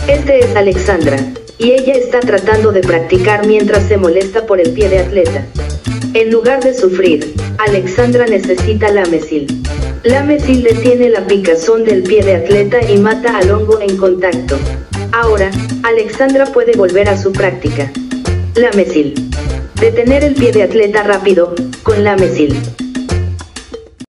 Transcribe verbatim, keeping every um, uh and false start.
Este es Alexandra, y ella está tratando de practicar mientras se molesta por el pie de atleta. En lugar de sufrir, Alexandra necesita Lámesil. Lámesil detiene la picazón del pie de atleta y mata al hongo en contacto. Ahora, Alexandra puede volver a su práctica. Lámesil. Detener el pie de atleta rápido, con Lámesil.